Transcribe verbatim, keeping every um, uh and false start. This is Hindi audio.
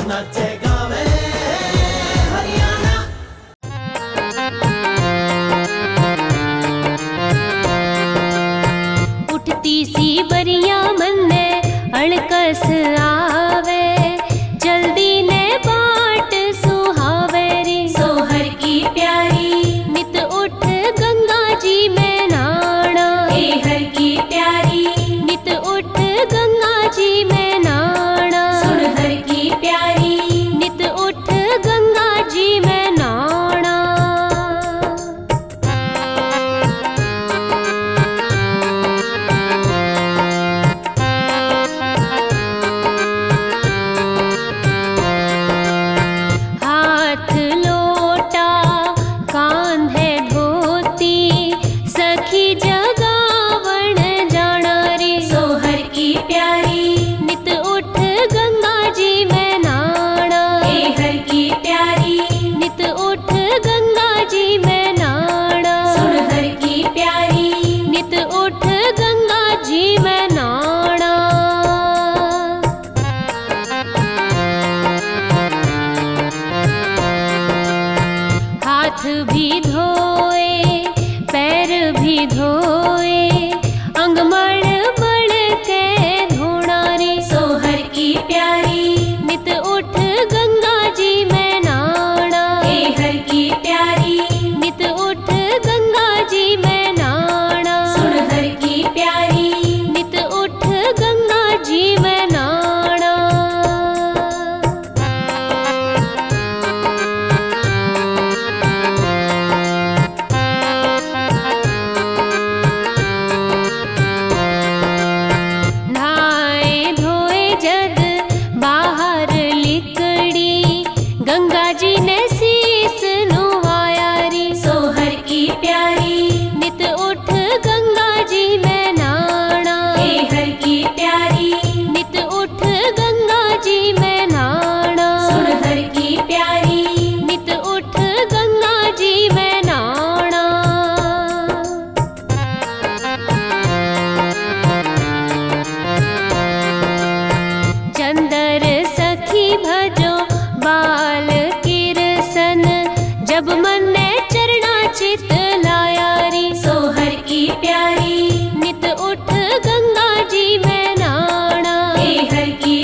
नाचे गावे हरियाणा। उठती सी बरिया मन ने अड़कस आवे, जल्दी ने बाट सुहावे रे। सोहर की प्यारी नित उठ गंगा जी में नाना, हर की प्यारी नित उठ गंगा जी में नाना। सुनहर की प्यारी नित उठ गंगा जी में नाना। हाथ लोटा कांधे धोती सखी जगावण जाना रे। सोहर की प्यारी नित उठ गंगा जी में नाना, हर की प्यारी नित उठ गंगा जी में नाना। सुनहर की प्यारी नित उठ गंगा जी में नाना। हाथ भी धोए पैर भी धोए, अंगमण मण के धोना रे। सोहर की प्यारी नित उठ गंगा जी में नाना, हर की प्यारी नित उठ गंगा जी में नाना। सुनहर की प्यारी नित उठ गंगा जी में नाना। नहाए धोए जद बाहर लिकड़ी, गंगा जी ने शीस नुवाया रे। सोहर की प्यारी नित उठ गंगा जी में नाना, हर की प्यारी नित उठ गंगा जी में नाना। सुनहर की प्यारी नित उठ गंगा जी में नाना। चंदर सखी भजो बाल किरसन, जब मन ने चरना चित लाया रे। सोहर की प्यारी नित उठ गंगा जी में नाना, हर की